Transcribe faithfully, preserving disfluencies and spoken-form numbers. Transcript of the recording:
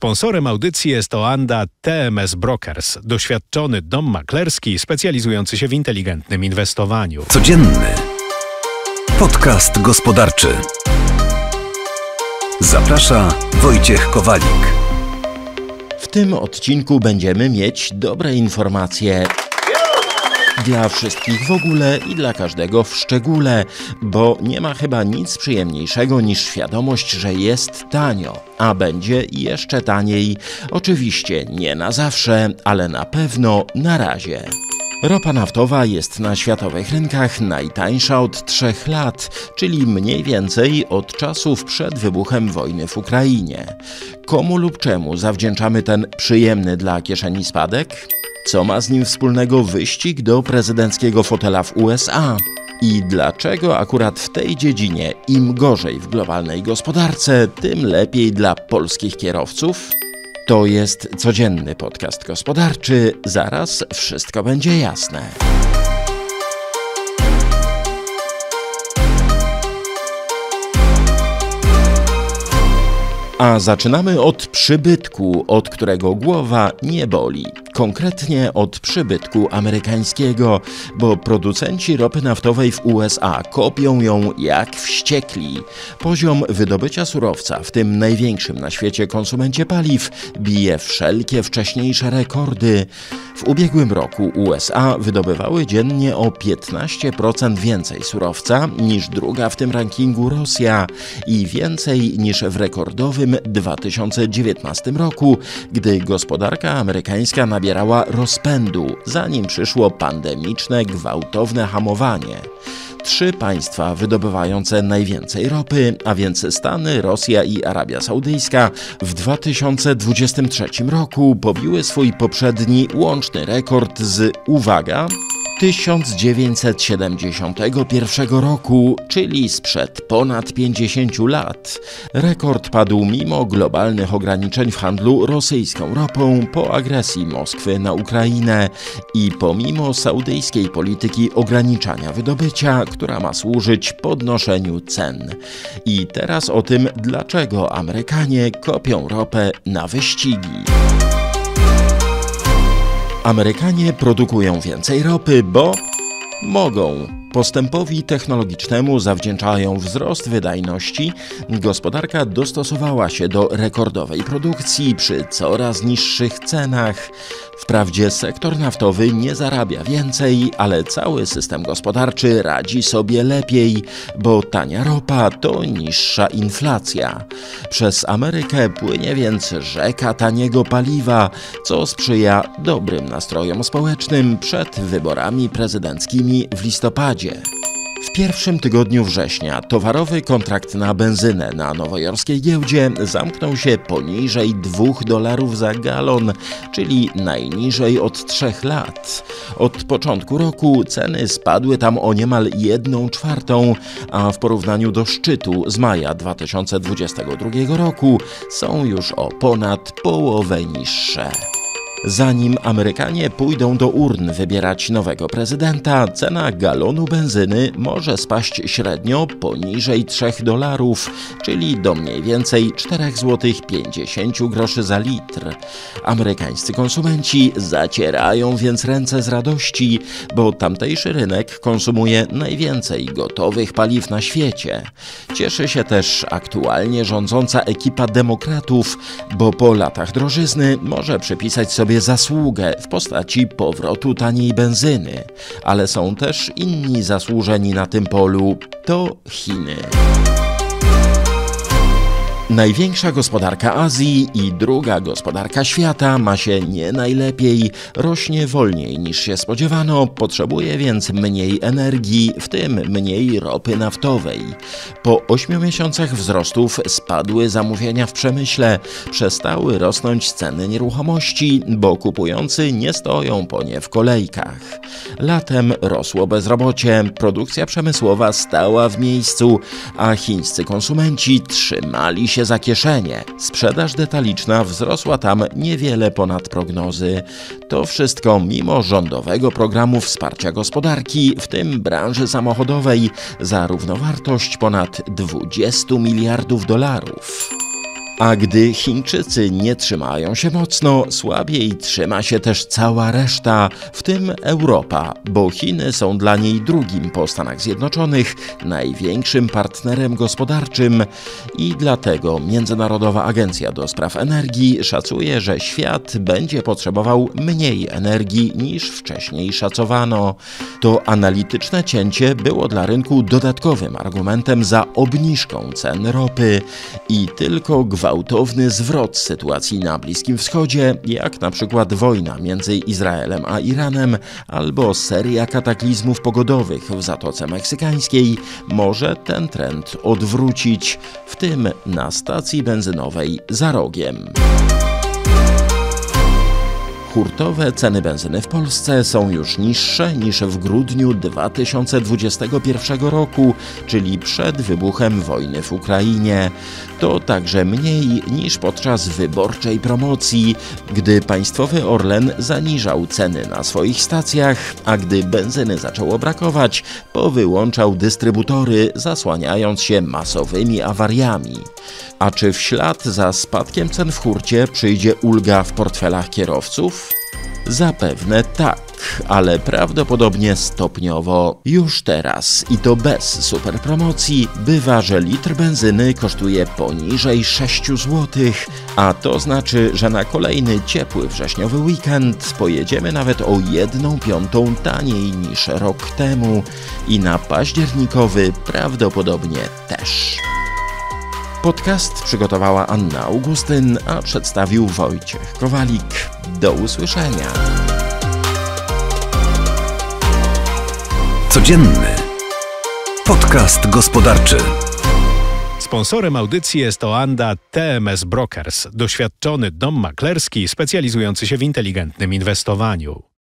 Sponsorem audycji jest Oanda T M S Brokers, doświadczony dom maklerski specjalizujący się w inteligentnym inwestowaniu. Codzienny podcast gospodarczy. Zaprasza Wojciech Kowalik. W tym odcinku będziemy mieć dobre informacje dla wszystkich w ogóle i dla każdego w szczególe, bo nie ma chyba nic przyjemniejszego niż świadomość, że jest tanio, a będzie jeszcze taniej. Oczywiście nie na zawsze, ale na pewno na razie. Ropa naftowa jest na światowych rynkach najtańsza od trzech lat, czyli mniej więcej od czasów przed wybuchem wojny w Ukrainie. Komu lub czemu zawdzięczamy ten przyjemny dla kieszeni spadek? Co ma z nim wspólnego wyścig do prezydenckiego fotela w U S A? I dlaczego akurat w tej dziedzinie im gorzej w globalnej gospodarce, tym lepiej dla polskich kierowców? To jest codzienny podcast gospodarczy. Zaraz wszystko będzie jasne. A zaczynamy od przybytku, od którego głowa nie boli. Konkretnie od przybytku amerykańskiego, bo producenci ropy naftowej w U S A kopią ją jak wściekli. Poziom wydobycia surowca, w tym największym na świecie konsumencie paliw, bije wszelkie wcześniejsze rekordy. W ubiegłym roku U S A wydobywały dziennie o piętnaście procent więcej surowca niż druga w tym rankingu Rosja i więcej niż w rekordowym dwa tysiące dziewiętnastym roku, gdy gospodarka amerykańska nabierała rozpędu, zanim przyszło pandemiczne, gwałtowne hamowanie. Trzy państwa wydobywające najwięcej ropy, a więc Stany, Rosja i Arabia Saudyjska, w dwa tysiące dwudziestym trzecim roku pobiły swój poprzedni łączny rekord z, uwaga, tysiąc dziewięćset siedemdziesiątego pierwszego roku, czyli sprzed ponad pięćdziesięciu lat. Rekord padł mimo globalnych ograniczeń w handlu rosyjską ropą po agresji Moskwy na Ukrainę i pomimo saudyjskiej polityki ograniczania wydobycia, która ma służyć podnoszeniu cen. I teraz o tym, dlaczego Amerykanie kopią ropę na wyścigi. Amerykanie produkują więcej ropy, bo mogą. Postępowi technologicznemu zawdzięczają wzrost wydajności. Gospodarka dostosowała się do rekordowej produkcji przy coraz niższych cenach. Wprawdzie sektor naftowy nie zarabia więcej, ale cały system gospodarczy radzi sobie lepiej, bo tania ropa to niższa inflacja. Przez Amerykę płynie więc rzeka taniego paliwa, co sprzyja dobrym nastrojom społecznym przed wyborami prezydenckimi w listopadzie. W pierwszym tygodniu września towarowy kontrakt na benzynę na nowojorskiej giełdzie zamknął się poniżej dwóch dolarów za galon, czyli najniżej od trzech lat. Od początku roku ceny spadły tam o niemal jedną czwartą, a w porównaniu do szczytu z maja dwa tysiące dwudziestego drugiego roku są już o ponad połowę niższe. Zanim Amerykanie pójdą do urn wybierać nowego prezydenta, cena galonu benzyny może spaść średnio poniżej trzech dolarów, czyli do mniej więcej cztery złote pięćdziesiąt groszy za litr. Amerykańscy konsumenci zacierają więc ręce z radości, bo tamtejszy rynek konsumuje najwięcej gotowych paliw na świecie. Cieszy się też aktualnie rządząca ekipa demokratów, bo po latach drożyzny może przypisać sobie zasługę w postaci powrotu taniej benzyny, ale są też inni zasłużeni na tym polu, to Chiny. Największa gospodarka Azji i druga gospodarka świata ma się nie najlepiej, rośnie wolniej niż się spodziewano, potrzebuje więc mniej energii, w tym mniej ropy naftowej. Po ośmiu miesiącach wzrostów spadły zamówienia w przemyśle, przestały rosnąć ceny nieruchomości, bo kupujący nie stoją po nie w kolejkach. Latem rosło bezrobocie, produkcja przemysłowa stała w miejscu, a chińscy konsumenci trzymali się za kieszenie. Sprzedaż detaliczna wzrosła tam niewiele ponad prognozy. To wszystko mimo rządowego programu wsparcia gospodarki, w tym branży samochodowej, za równowartość ponad dwudziestu miliardów dolarów. A gdy Chińczycy nie trzymają się mocno, słabiej trzyma się też cała reszta, w tym Europa, bo Chiny są dla niej drugim po Stanach Zjednoczonych największym partnerem gospodarczym i dlatego Międzynarodowa Agencja do Spraw Energii szacuje, że świat będzie potrzebował mniej energii niż wcześniej szacowano. To analityczne cięcie było dla rynku dodatkowym argumentem za obniżką cen ropy i tylko gwałtowny zwrot sytuacji na Bliskim Wschodzie, jak na przykład wojna między Izraelem a Iranem albo seria kataklizmów pogodowych w Zatoce Meksykańskiej, może ten trend odwrócić, w tym na stacji benzynowej za rogiem. Hurtowe ceny benzyny w Polsce są już niższe niż w grudniu dwa tysiące dwudziestego pierwszego roku, czyli przed wybuchem wojny w Ukrainie. To także mniej niż podczas wyborczej promocji, gdy państwowy Orlen zaniżał ceny na swoich stacjach, a gdy benzyny zaczęło brakować, powyłączał dystrybutory, zasłaniając się masowymi awariami. A czy w ślad za spadkiem cen w hurcie przyjdzie ulga w portfelach kierowców? Zapewne tak, ale prawdopodobnie stopniowo. Już teraz, i to bez superpromocji, bywa, że litr benzyny kosztuje poniżej sześć złotych, a to znaczy, że na kolejny ciepły wrześniowy weekend pojedziemy nawet o jedną piątą taniej niż rok temu i na październikowy prawdopodobnie też. Podcast przygotowała Anna Augustyn, a przedstawił Wojciech Kowalik. Do usłyszenia. Codzienny podcast gospodarczy. Sponsorem audycji jest Oanda T M S Brokers, doświadczony dom maklerski specjalizujący się w inteligentnym inwestowaniu.